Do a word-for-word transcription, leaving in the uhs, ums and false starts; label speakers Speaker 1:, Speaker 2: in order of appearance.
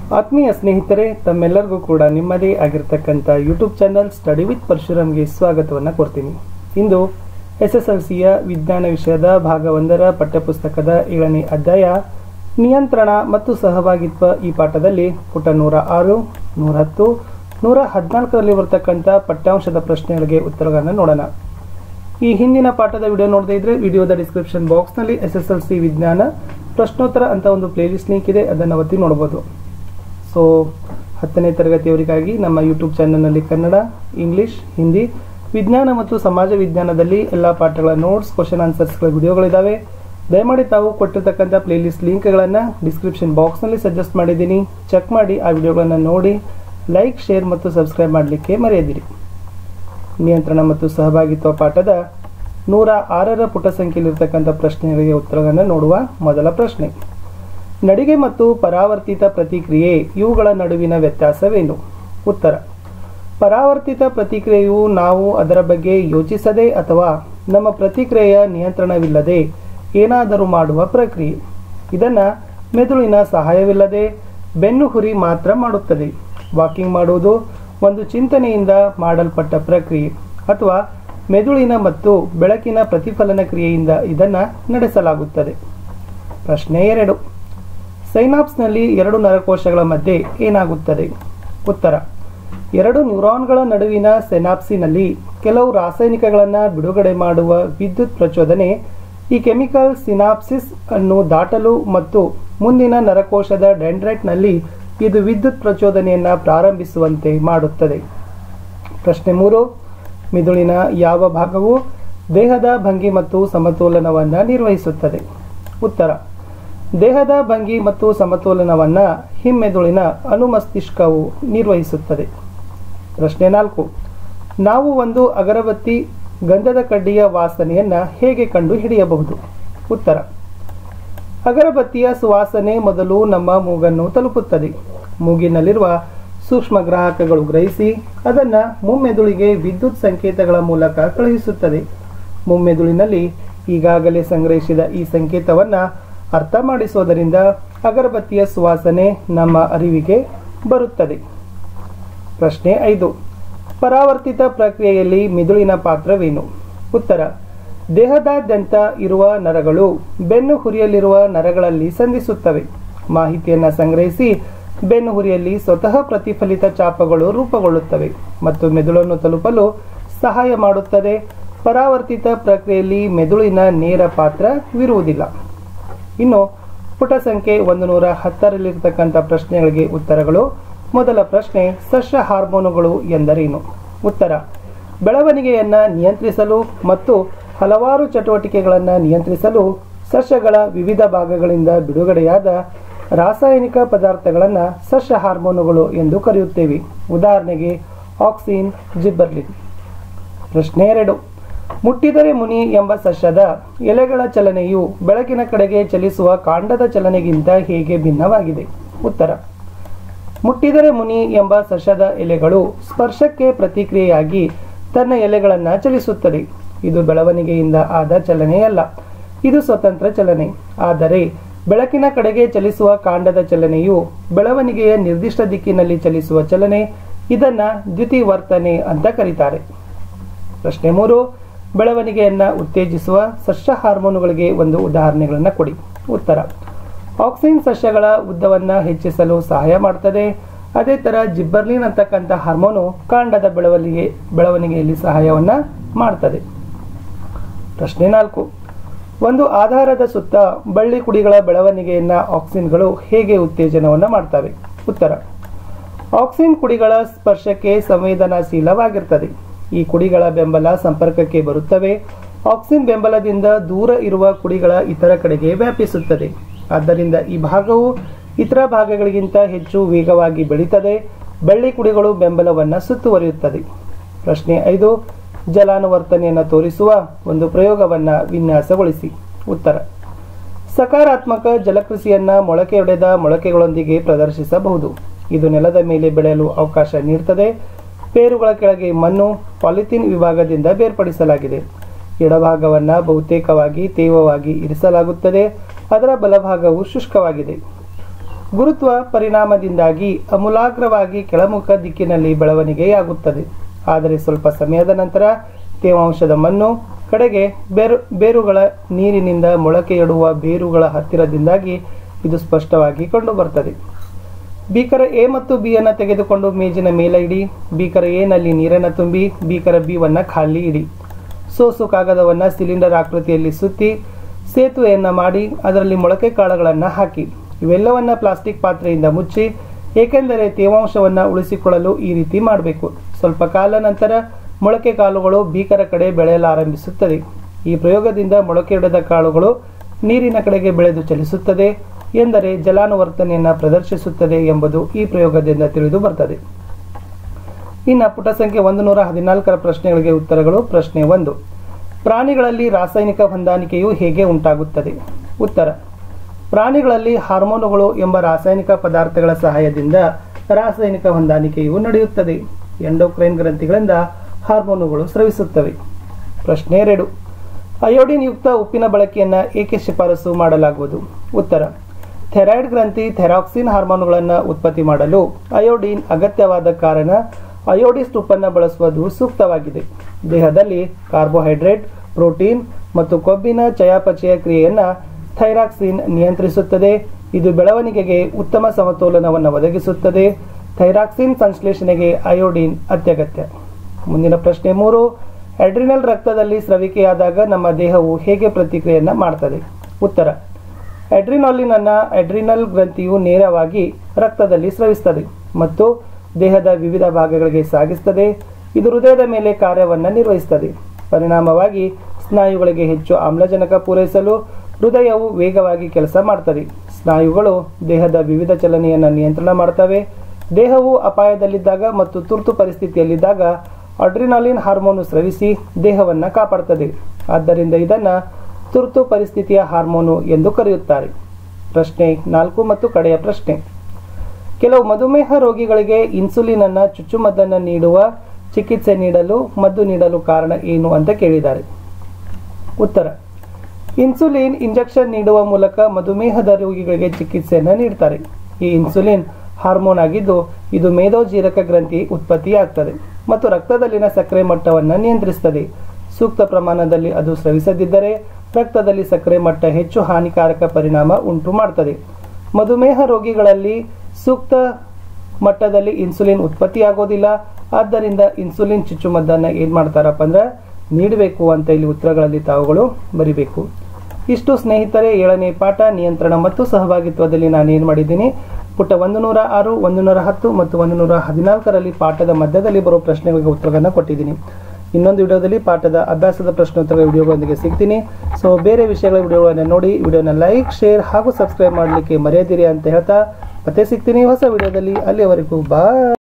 Speaker 1: ಆತ್ಮೀಯ ಸ್ನೇಹಿತರೆ, ತಮ್ಮೆಲ್ಲರಿಗೂ ಕೂಡ ನಿಮ್ಮದೇ ಆಗಿರತಕ್ಕಂಥ ಯೂಟ್ಯೂಬ್ ಚಾನಲ್ ಸ್ಟಡಿ ವಿತ್ ಪರಶುರಾಮ್ಗೆ ಸ್ವಾಗತವನ್ನು ಕೊಡ್ತೀನಿ. ಇಂದು ಎಸ್ ಎಸ್ ಎಲ್ ಸಿಯ ವಿಜ್ಞಾನ ವಿಷಯದ ಭಾಗ ಒಂದರ ಪಠ್ಯಪುಸ್ತಕದ ಏಳನೇ ಅಧ್ಯಾಯ ನಿಯಂತ್ರಣ ಮತ್ತು ಸಹಭಾಗಿತ್ವ ಈ ಪಾಠದಲ್ಲಿ ಪುಟ ನೂರ ಆರು, ನೂರ ಹತ್ತು, ನೂರ ಹದಿನಾಲ್ಕರಲ್ಲಿ ಬರ್ತಕ್ಕಂಥ ಪಠ್ಯಾಂಶದ ಪ್ರಶ್ನೆಗಳಿಗೆ ಉತ್ತರಗಳನ್ನು ನೋಡೋಣ. ಈ ಹಿಂದಿನ ಪಾಠದ ವಿಡಿಯೋ ನೋಡದೇ ಇದ್ರೆ ವಿಡಿಯೋದ ಡಿಸ್ಕ್ರಿಪ್ಷನ್ ಬಾಕ್ಸ್ನಲ್ಲಿ ಎಸ್ ಎಸ್ ಎಲ್ ಸಿ ವಿಜ್ಞಾನ ಪ್ರಶ್ನೋತ್ತರ ಅಂತ ಒಂದು ಪ್ಲೇಲಿಸ್ಟ್ ಲಿಂಕ್ ಇದೆ, ಅದನ್ನು ಒತ್ತಿ ನೋಡಬಹುದು. ಸೊ ಹತ್ತನೇ ತರಗತಿಯವರಿಗಾಗಿ ನಮ್ಮ ಯೂಟ್ಯೂಬ್ ಚಾನಲ್ನಲ್ಲಿ ಕನ್ನಡ, ಇಂಗ್ಲಿಷ್, ಹಿಂದಿ, ವಿಜ್ಞಾನ ಮತ್ತು ಸಮಾಜ ವಿಜ್ಞಾನದಲ್ಲಿ ಎಲ್ಲ ಪಾಠಗಳ ನೋಟ್ಸ್, ಕ್ವಶನ್ ಆನ್ಸರ್ಸ್ಗಳ ವಿಡಿಯೋಗಳಿದ್ದಾವೆ. ದಯಮಾಡಿ ತಾವು ಕೊಟ್ಟಿರ್ತಕ್ಕಂಥ ಪ್ಲೇಲಿಸ್ಟ್ ಲಿಂಕ್ಗಳನ್ನು ಡಿಸ್ಕ್ರಿಪ್ಷನ್ ಬಾಕ್ಸ್ನಲ್ಲಿ ಸಜೆಸ್ಟ್ ಮಾಡಿದ್ದೀನಿ, ಚೆಕ್ ಮಾಡಿ ಆ ವಿಡಿಯೋಗಳನ್ನು ನೋಡಿ ಲೈಕ್, ಶೇರ್ ಮತ್ತು ಸಬ್ಸ್ಕ್ರೈಬ್ ಮಾಡಲಿಕ್ಕೆ ಮರೆಯದಿರಿ. ನಿಯಂತ್ರಣ ಮತ್ತು ಸಹಭಾಗಿತ್ವ ಪಾಠದ ನೂರ ಆರರ ಪುಟ ಸಂಖ್ಯೆಯಲ್ಲಿರ್ತಕ್ಕಂಥ ಪ್ರಶ್ನೆಗಳಿಗೆ ಉತ್ತರಗಳನ್ನು ನೋಡುವ ಮೊದಲ ಪ್ರಶ್ನೆ. ನಡಿಗೆ ಮತ್ತು ಪರಾವರ್ತಿತ ಪ್ರತಿಕ್ರಿಯೆ ಇವುಗಳ ನಡುವಿನ ವ್ಯತ್ಯಾಸವೇನು? ಉತ್ತರ: ಪರಾವರ್ತಿತ ಪ್ರತಿಕ್ರಿಯೆಯು ನಾವು ಅದರ ಬಗ್ಗೆ ಯೋಚಿಸದೆ ಅಥವಾ ನಮ್ಮ ಪ್ರತಿಕ್ರಿಯೆಯ ನಿಯಂತ್ರಣವಿಲ್ಲದೆ ಏನಾದರೂ ಮಾಡುವ ಪ್ರಕ್ರಿಯೆ. ಇದನ್ನು ಮೆದುಳಿನ ಸಹಾಯವಿಲ್ಲದೆ ಬೆನ್ನು ಹುರಿ ಮಾತ್ರ ಮಾಡುತ್ತದೆ. ವಾಕಿಂಗ್ ಮಾಡುವುದು ಒಂದು ಚಿಂತನೆಯಿಂದ ಮಾಡಲ್ಪಟ್ಟ ಪ್ರಕ್ರಿಯೆ ಅಥವಾ ಮೆದುಳಿನ ಮತ್ತು ಬೆಳಕಿನ ಪ್ರತಿಫಲನ ಕ್ರಿಯೆಯಿಂದ ಇದನ್ನು ನಡೆಸಲಾಗುತ್ತದೆ. ಪ್ರಶ್ನೆ ಎರಡು. ಸೈನಾಪ್ಸ್ನಲ್ಲಿ ಎರಡು ನರಕೋಶಗಳ ಮಧ್ಯೆ ಏನಾಗುತ್ತದೆ? ಉತ್ತರ: ಎರಡು ನ್ಯೂರಾನ್ಗಳ ನಡುವಿನ ಸೈನಾಪ್ಸಿನಲ್ಲಿ ಕೆಲವು ರಾಸಾಯನಿಕಗಳನ್ನು ಬಿಡುಗಡೆ ಮಾಡುವ ವಿದ್ಯುತ್ ಪ್ರಚೋದನೆ ಈ ಕೆಮಿಕಲ್ ಸಿನಾಪ್ಸಿಸ್ ಅನ್ನು ದಾಟಲು ಮತ್ತು ಮುಂದಿನ ನರಕೋಶದ ಡೆಂಡ್ರೈಟ್ನಲ್ಲಿ ಇದು ವಿದ್ಯುತ್ ಪ್ರಚೋದನೆಯನ್ನು ಪ್ರಾರಂಭಿಸುವಂತೆ ಮಾಡುತ್ತದೆ. ಪ್ರಶ್ನೆ ಮೂರು. ಮಿದುಳಿನ ಯಾವ ಭಾಗವು ದೇಹದ ಭಂಗಿ ಮತ್ತು ಸಮತೋಲನವನ್ನು ನಿರ್ವಹಿಸುತ್ತದೆ? ಉತ್ತರ: ದೇಹದ ಭಂಗಿ ಮತ್ತು ಸಮತೋಲನವನ್ನು ಹಿಮ್ಮೆದುಳಿನ ಅನುಮಸ್ತಿಷ್ಕವು ನಿರ್ವಹಿಸುತ್ತದೆ. ಪ್ರಶ್ನೆ ನಾಲ್ಕು. ನಾವು ಒಂದು ಅಗರಬತ್ತಿ ಗಂಧದ ಕಡ್ಡಿಯ ವಾಸನೆಯನ್ನು ಹೇಗೆ ಕಂಡು ಹಿಡಿಯಬಹುದು? ಉತ್ತರ: ಅಗರಬತ್ತಿಯ ಸುವಾಸನೆ ಮೊದಲು ನಮ್ಮ ಮೂಗನ್ನು ತಲುಪುತ್ತದೆ. ಮೂಗಿನಲ್ಲಿರುವ ಸೂಕ್ಷ್ಮ ಗ್ರಾಹಕಗಳು ಗ್ರಹಿಸಿ ಅದನ್ನು ಮುಮ್ಮೆದುಳಿಗೆ ವಿದ್ಯುತ್ ಸಂಕೇತಗಳ ಮೂಲಕ ಕಳುಹಿಸುತ್ತದೆ. ಮುಮ್ಮೆದುಳಿನಲ್ಲಿ ಈಗಾಗಲೇ ಸಂಗ್ರಹಿಸಿದ ಈ ಸಂಕೇತವನ್ನು ಅರ್ಥ ಮಾಡಿಸೋದರಿಂದ ಅಗರಬತ್ತಿಯ ಸುವಾಸನೆ ನಮ್ಮ ಅರಿವಿಗೆ ಬರುತ್ತದೆ. ಪ್ರಶ್ನೆ ಐದು. ಪರಾವರ್ತಿತ ಪ್ರಕ್ರಿಯೆಯಲ್ಲಿ ಮಿದುಳಿನ ಪಾತ್ರವೇನು? ಉತ್ತರ: ದೇಹದಾದ್ಯಂತ ಇರುವ ನರಗಳು ಬೆನ್ನು ಹುರಿಯಲ್ಲಿರುವ ನರಗಳಲ್ಲಿ ಸಂಧಿಸುತ್ತವೆ. ಮಾಹಿತಿಯನ್ನು ಸಂಗ್ರಹಿಸಿ ಬೆನ್ನು ಹುರಿಯಲ್ಲಿ ಸ್ವತಃ ಪ್ರತಿಫಲಿತ ಚಾಪಗಳು ರೂಪುಗೊಳ್ಳುತ್ತವೆ ಮತ್ತು ಮೆದುಳನ್ನು ತಲುಪಲು ಸಹಾಯ ಮಾಡುತ್ತದೆ. ಪರಾವರ್ತಿತ ಪ್ರಕ್ರಿಯೆಯಲ್ಲಿ ಮೆದುಳಿನ ನೇರ ಪಾತ್ರವಿರುವುದಿಲ್ಲ. ಇನ್ನು ಪುಟ ಸಂಖ್ಯೆ ಒಂದು ನೂರ ಹತ್ತರಲ್ಲಿರ್ತಕ್ಕಂಥ ಪ್ರಶ್ನೆಗಳಿಗೆ ಉತ್ತರಗಳು. ಮೊದಲ ಪ್ರಶ್ನೆ: ಸಸ್ಯ ಹಾರ್ಮೋನುಗಳು ಎಂದರೇನು? ಉತ್ತರ: ಬೆಳವಣಿಗೆಯನ್ನು ನಿಯಂತ್ರಿಸಲು ಮತ್ತು ಹಲವಾರು ಚಟುವಟಿಕೆಗಳನ್ನು ನಿಯಂತ್ರಿಸಲು ಸಸ್ಯಗಳ ವಿವಿಧ ಭಾಗಗಳಿಂದ ಬಿಡುಗಡೆಯಾದ ರಾಸಾಯನಿಕ ಪದಾರ್ಥಗಳನ್ನು ಸಸ್ಯ ಹಾರ್ಮೋನುಗಳು ಎಂದು ಕರೆಯುತ್ತೇವೆ. ಉದಾಹರಣೆಗೆ ಆಕ್ಸಿನ್, ಜಿಬ್ಬರ್ಲಿನ್. ಪ್ರಶ್ನೆ ಎರಡು. ಮುಟ್ಟಿದರೆ ಮುನಿ ಎಂಬ ಸಸ್ಯದ ಎಲೆಗಳ ಚಲನೆಯು ಬೆಳಕಿನ ಕಡೆಗೆ ಚಲಿಸುವ ಕಾಂಡದ ಚಲನೆಗಿಂತ ಹೇಗೆ ಭಿನ್ನವಾಗಿದೆ? ಉತ್ತರ: ಮುಟ್ಟಿದರೆ ಮುನಿ ಎಂಬ ಸಸ್ಯದ ಎಲೆಗಳು ಸ್ಪರ್ಶಕ್ಕೆ ಪ್ರತಿಕ್ರಿಯೆಯಾಗಿ ತನ್ನ ಎಲೆಗಳನ್ನು ಚಲಿಸುತ್ತದೆ. ಇದು ಬೆಳವಣಿಗೆಯಿಂದ ಆದ ಚಲನೆಯಲ್ಲ, ಇದು ಸ್ವತಂತ್ರ ಚಲನೆ. ಆದರೆ ಬೆಳಕಿನ ಕಡೆಗೆ ಚಲಿಸುವ ಕಾಂಡದ ಚಲನೆಯು ಬೆಳವಣಿಗೆಯ ನಿರ್ದಿಷ್ಟ ದಿಕ್ಕಿನಲ್ಲಿ ಚಲಿಸುವ ಚಲನೆ. ಇದನ್ನು ದ್ಯುತಿವರ್ತನೆ ಅಂತ ಕರೀತಾರೆ. ಪ್ರಶ್ನೆ ಮೂರು. ಬೆಳವಣಿಗೆಯನ್ನು ಉತ್ತೇಜಿಸುವ ಸಸ್ಯ ಹಾರ್ಮೋನುಗಳಿಗೆ ಒಂದು ಉದಾಹರಣೆಗಳನ್ನು ಕೊಡಿ. ಉತ್ತರ: ಆಕ್ಸಿನ್ ಸಸ್ಯಗಳ ಉದ್ದವನ್ನು ಹೆಚ್ಚಿಸಲು ಸಹಾಯ ಮಾಡುತ್ತದೆ. ಅದೇ ಥರ ಜಿಬ್ಬರ್ಲಿನ್ ಅಂತಕ್ಕಂಥ ಹಾರ್ಮೋನು ಕಾಂಡದ ಬೆಳವಣಿಗೆ ಬೆಳವಣಿಗೆಯಲ್ಲಿ ಸಹಾಯವನ್ನು ಮಾಡ್ತದೆ. ಪ್ರಶ್ನೆ ನಾಲ್ಕು. ಒಂದು ಆಧಾರದ ಸುತ್ತ ಬಳ್ಳಿ ಕುಡಿಗಳ ಬೆಳವಣಿಗೆಯನ್ನು ಆಕ್ಸಿನ್ಗಳು ಹೇಗೆ ಉತ್ತೇಜನವನ್ನು ಮಾಡ್ತವೆ? ಉತ್ತರ: ಆಕ್ಸಿನ್ ಕುಡಿಗಳ ಸ್ಪರ್ಶಕ್ಕೆ ಸಂವೇದನಾಶೀಲವಾಗಿರ್ತದೆ. ಈ ಕುಡಿಗಳ ಬೆಂಬಲ ಸಂಪರ್ಕಕ್ಕೆ ಬರುತ್ತವೆ. ಆಕ್ಸಿನ್ ಬೆಂಬಲದಿಂದ ದೂರ ಇರುವ ಕುಡಿಗಳ ಇತರ ಕಡೆಗೆ ವ್ಯಾಪಿಸುತ್ತದೆ. ಆದ್ದರಿಂದ ಈ ಭಾಗವು ಇತರ ಭಾಗಗಳಿಗಿಂತ ಹೆಚ್ಚು ವೇಗವಾಗಿ ಬೆಳೀತದೆ. ಬಳ್ಳಿ ಕುಡಿಗಳು ಬೆಂಬಲವನ್ನು ಸುತ್ತುವರಿಯುತ್ತದೆ. ಪ್ರಶ್ನೆ ಐದು. ಜಲಾನುವರ್ತನೆಯನ್ನು ತೋರಿಸುವ ಒಂದು ಪ್ರಯೋಗವನ್ನು ವಿನ್ಯಾಸಗೊಳಿಸಿ. ಉತ್ತರ: ಸಕಾರಾತ್ಮಕ ಜಲಕೃಷಿಯನ್ನು ಮೊಳಕೆಯೊಡೆದ ಮೊಳಕೆಗಳೊಂದಿಗೆ ಪ್ರದರ್ಶಿಸಬಹುದು. ಇದು ನೆಲದ ಮೇಲೆ ಬೆಳೆಯಲು ಅವಕಾಶ ನೀಡುತ್ತದೆ. ಬೇರುಗಳ ಕೆಳಗೆ ಮಣ್ಣು ಪಾಲಿಥೀನ್ ವಿಭಾಗದಿಂದ ಬೇರ್ಪಡಿಸಲಾಗಿದೆ. ಎಡಭಾಗವನ್ನು ಬಹುತೇಕವಾಗಿ ತೇವವಾಗಿ ಇರಿಸಲಾಗುತ್ತದೆ. ಅದರ ಬಲಭಾಗವು ಶುಷ್ಕವಾಗಿದೆ. ಗುರುತ್ವ ಪರಿಣಾಮದಿಂದಾಗಿ ಅಮೂಲಾಗ್ರವಾಗಿ ಕೆಳಮುಖ ದಿಕ್ಕಿನಲ್ಲಿ ಬೆಳವಣಿಗೆಯಾಗುತ್ತದೆ. ಆದರೆ ಸ್ವಲ್ಪ ಸಮಯದ ನಂತರ ತೇವಾಂಶದ ಮಣ್ಣು ಕಡೆಗೆ ಬೇರು ಬೇರುಗಳ ನೀರಿನಿಂದ ಮೊಳಕೆಯೊಡುವ ಬೇರುಗಳ ಹತ್ತಿರದಿಂದಾಗಿ ಇದು ಸ್ಪಷ್ಟವಾಗಿ ಕಂಡುಬರುತ್ತದೆ. ಬೀಕರ ಎ ಮತ್ತು ಬಿ ಅನ್ನು ತೆಗೆದುಕೊಂಡು ಮೇಜಿನ ಮೇಲೆ ಇಡಿ. ಬೀಕರ ಎ ನಲ್ಲಿ ನೀರನ್ನು ತುಂಬಿ ಬೀಕರ ಬಿ ವನ್ನ ಖಾಲಿ ಇಡಿ. ಸೋಸು ಕಾಗದವನ್ನು ಸಿಲಿಂಡರ್ ಆಕೃತಿಯಲ್ಲಿ ಸುತ್ತಿ ಸೇತುವೆಯನ್ನು ಮಾಡಿ ಅದರಲ್ಲಿ ಮೊಳಕೆ ಕಾಳುಗಳನ್ನು ಹಾಕಿ. ಇವೆಲ್ಲವನ್ನ ಪ್ಲಾಸ್ಟಿಕ್ ಪಾತ್ರೆಯಿಂದ ಮುಚ್ಚಿ, ಏಕೆಂದರೆ ತೇವಾಂಶವನ್ನು ಉಳಿಸಿಕೊಳ್ಳಲು ಈ ರೀತಿ ಮಾಡಬೇಕು. ಸ್ವಲ್ಪ ಕಾಲ ನಂತರ ಮೊಳಕೆ ಕಾಳುಗಳು ಬೀಕರ ಕಡೆ ಬೆಳೆಯಲಾರಂಭಿಸುತ್ತದೆ. ಈ ಪ್ರಯೋಗದಿಂದ ಮೊಳಕೆಯೊಡೆದ ಕಾಳುಗಳು ನೀರಿನ ಕಡೆಗೆ ಬೆಳೆದು ಚಲಿಸುತ್ತದೆ ಎಂದರೆ ಜಲಾನುವರ್ತನೆಯನ್ನು ಪ್ರದರ್ಶಿಸುತ್ತದೆ ಎಂಬುದು ಈ ಪ್ರಯೋಗದಿಂದ ತಿಳಿದು ಬರ್ತದೆ. ಇನ್ನು ಪುಟ ಸಂಖ್ಯೆ ಒಂದು ನೂರ ಹದಿನಾಲ್ಕರ ಪ್ರಶ್ನೆಗಳಿಗೆ ಉತ್ತರಗಳು. ಪ್ರಶ್ನೆ ಒಂದು, ಪ್ರಾಣಿಗಳಲ್ಲಿ ರಾಸಾಯನಿಕ ಹೊಂದಾಣಿಕೆಯು ಹೇಗೆ ಉಂಟಾಗುತ್ತದೆ? ಉತ್ತರ, ಪ್ರಾಣಿಗಳಲ್ಲಿ ಹಾರ್ಮೋನುಗಳು ಎಂಬ ರಾಸಾಯನಿಕ ಪದಾರ್ಥಗಳ ಸಹಾಯದಿಂದ ರಾಸಾಯನಿಕ ಹೊಂದಾಣಿಕೆಯು ನಡೆಯುತ್ತದೆ. ಎಂಡೋಕ್ರೈನ್ ಗ್ರಂಥಿಗಳಿಂದ ಹಾರ್ಮೋನುಗಳು ಸ್ರವಿಸುತ್ತವೆ. ಪ್ರಶ್ನೆ ಎರಡು, ಅಯೋಡಿನ್ ಯುಕ್ತ ಉಪ್ಪಿನ ಬಳಕೆಯನ್ನು ಏಕೆ ಶಿಫಾರಸು ಮಾಡಲಾಗುವುದು? ಉತ್ತರ, ಥೈರಾಯ್ಡ್ ಗ್ರಂಥಿ ಥೈರಾಕ್ಸಿನ್ ಹಾರ್ಮೋನುಗಳನ್ನು ಉತ್ಪತ್ತಿ ಮಾಡಲು ಅಯೋಡಿನ್ ಅಗತ್ಯವಾದ ಕಾರಣ ಅಯೋಡಿಸ್ಟ್ ಉಪ್ಪನ್ನು ಬಳಸುವುದು ಸೂಕ್ತವಾಗಿದೆ. ದೇಹದಲ್ಲಿ ಕಾರ್ಬೋಹೈಡ್ರೇಟ್, ಪ್ರೋಟೀನ್ ಮತ್ತು ಕೊಬ್ಬಿನ ಚಯಾಪಚಯ ಕ್ರಿಯೆಯನ್ನು ಥೈರಾಕ್ಸಿನ್ ನಿಯಂತ್ರಿಸುತ್ತದೆ. ಇದು ಬೆಳವಣಿಗೆಗೆ ಉತ್ತಮ ಸಮತೋಲನವನ್ನು ಒದಗಿಸುತ್ತದೆ. ಥೈರಾಕ್ಸಿನ್ ಸಂಶ್ಲೇಷಣೆಗೆ ಅಯೋಡಿನ್ ಅತ್ಯಗತ್ಯ. ಮುಂದಿನ ಪ್ರಶ್ನೆ ಮೂರು, ಅಡ್ರಿನಲ್ ರಕ್ತದಲ್ಲಿ ಸ್ರವಿಕೆಯಾದಾಗ ನಮ್ಮ ದೇಹವು ಹೇಗೆ ಪ್ರತಿಕ್ರಿಯೆಯನ್ನು ಮಾಡ್ತದೆ? ಉತ್ತರ, ಅಡ್ರಿನಾಲಿನ್ ಅನ್ನು ಅಡ್ರಿನಲ್ ಗ್ರಂಥಿಯು ನೇರವಾಗಿ ರಕ್ತದಲ್ಲಿ ಸ್ರವಿಸುತ್ತದೆ ಮತ್ತು ದೇಹದ ವಿವಿಧ ಭಾಗಗಳಿಗೆ ಸಾಗಿಸುತ್ತದೆ. ಇದು ಹೃದಯದ ಮೇಲೆ ಕಾರ್ಯವನ್ನು ನಿರ್ವಹಿಸುತ್ತದೆ. ಪರಿಣಾಮವಾಗಿ ಸ್ನಾಯುಗಳಿಗೆ ಹೆಚ್ಚು ಆಮ್ಲಜನಕ ಪೂರೈಸಲು ಹೃದಯವು ವೇಗವಾಗಿ ಕೆಲಸ ಮಾಡ್ತದೆ. ಸ್ನಾಯುಗಳು ದೇಹದ ವಿವಿಧ ಚಲನೆಯನ್ನು ನಿಯಂತ್ರಣ ಮಾಡ್ತವೆ. ದೇಹವು ಅಪಾಯದಲ್ಲಿದ್ದಾಗ ಮತ್ತು ತುರ್ತು ಪರಿಸ್ಥಿತಿಯಲ್ಲಿದ್ದಾಗ ಅಡ್ರಿನಾಲಿನ್ ಹಾರ್ಮೋನು ಸ್ರವಿಸಿ ದೇಹವನ್ನು ಕಾಪಾಡುತ್ತದೆ. ಆದ್ದರಿಂದ ಇದನ್ನು ತುರ್ತು ಪರಿಸ್ಥಿತಿಯ ಹಾರ್ಮೋನು ಎಂದು ಕರೆಯುತ್ತಾರೆ. ಪ್ರಶ್ನೆ ನಾಲ್ಕು ಮತ್ತು ಕಡೆಯ ಪ್ರಶ್ನೆ, ಕೆಲವು ಮಧುಮೇಹ ರೋಗಿಗಳಿಗೆ ಇನ್ಸುಲಿನ್ ಅನ್ನು ಚುಚ್ಚುಮದ್ದನ್ನು ನೀಡುವ ಚಿಕಿತ್ಸೆ ನೀಡಲು ಮದ್ದು ನೀಡಲು ಕಾರಣ ಏನು ಅಂತ ಕೇಳಿದ್ದಾರೆ. ಉತ್ತರ, ಇನ್ಸುಲಿನ್ ಇಂಜೆಕ್ಷನ್ ನೀಡುವ ಮೂಲಕ ಮಧುಮೇಹದ ರೋಗಿಗಳಿಗೆ ಚಿಕಿತ್ಸೆಯನ್ನು ನೀಡ್ತಾರೆ. ಈ ಇನ್ಸುಲಿನ್ ಹಾರ್ಮೋನ್ ಆಗಿದ್ದು ಇದು ಮೇದೋಜೀರಕ ಗ್ರಂಥಿ ಉತ್ಪತ್ತಿಯಾಗ್ತದೆ ಮತ್ತು ರಕ್ತದಲ್ಲಿನ ಸಕ್ಕರೆ ಮಟ್ಟವನ್ನು ನಿಯಂತ್ರಿಸುತ್ತದೆ. ಸೂಕ್ತ ಪ್ರಮಾಣದಲ್ಲಿ ಅದು ಸ್ರವಿಸದಿದ್ದರೆ ರಕ್ತದಲ್ಲಿ ಸಕ್ಕರೆ ಮಟ್ಟ ಹೆಚ್ಚು ಹಾನಿಕಾರಕ ಪರಿಣಾಮ ಉಂಟು ಮಾಡ್ತದೆ. ಮಧುಮೇಹ ರೋಗಿಗಳಲ್ಲಿ ಸೂಕ್ತ ಮಟ್ಟದಲ್ಲಿ ಇನ್ಸುಲಿನ್ ಉತ್ಪತ್ತಿಯಾಗೋದಿಲ್ಲ. ಆದ್ದರಿಂದ ಇನ್ಸುಲಿನ್ ಚುಚ್ಚುಮದ್ದನ್ನು ಏನು ಮಾಡ್ತಾರಪ್ಪ ಅಂದ್ರೆ ನೀಡಬೇಕು ಅಂತ ಇಲ್ಲಿ ಉತ್ತರಗಳಲ್ಲಿ ತಾವುಗಳು ಬರಿಬೇಕು. ಇಷ್ಟು ಸ್ನೇಹಿತರೆ ಏಳನೇ ಪಾಠ ನಿಯಂತ್ರಣ ಮತ್ತು ಸಹಭಾಗಿತ್ವದಲ್ಲಿ ನಾನು ಏನು ಮಾಡಿದ್ದೀನಿ, ಪುಟ ಒಂದು ನೂರ ಆರು, ಒಂದು ನೂರ ಹತ್ತು ಮತ್ತು ಒಂದು ನೂರ ಹದಿನಾಲ್ಕರಲ್ಲಿ ಪಾಠದ ಮಧ್ಯದಲ್ಲಿ ಬರುವ ಪ್ರಶ್ನೆಗಳಿಗೆ ಉತ್ತರಗಳನ್ನು ಕೊಟ್ಟಿದ್ದೀನಿ. ಇನ್ನೊಂದು ವಿಡಿಯೋದಲ್ಲಿ ಪಾಠದ ಅಭ್ಯಾಸದ ಪ್ರಶ್ನೋತ್ತರ ವಿಡಿಯೋಗಳೊಂದಿಗೆ ಸಿಗ್ತೀನಿ. ಸೊ ಬೇರೆ ವಿಷಯಗಳ ವಿಡಿಯೋಗಳನ್ನು ನೋಡಿ ವಿಡಿಯೋನ ಲೈಕ್, ಶೇರ್ ಹಾಗೂ ಸಬ್ಸ್ಕ್ರೈಬ್ ಮಾಡಲಿಕ್ಕೆ ಮರೆಯದಿರಿ ಅಂತ ಹೇಳ್ತಾ ಮತ್ತೆ ಸಿಗ್ತೀನಿ ಹೊಸ ವಿಡಿಯೋದಲ್ಲಿ. ಅಲ್ಲಿಯವರೆಗೂ ಬಾಯ್.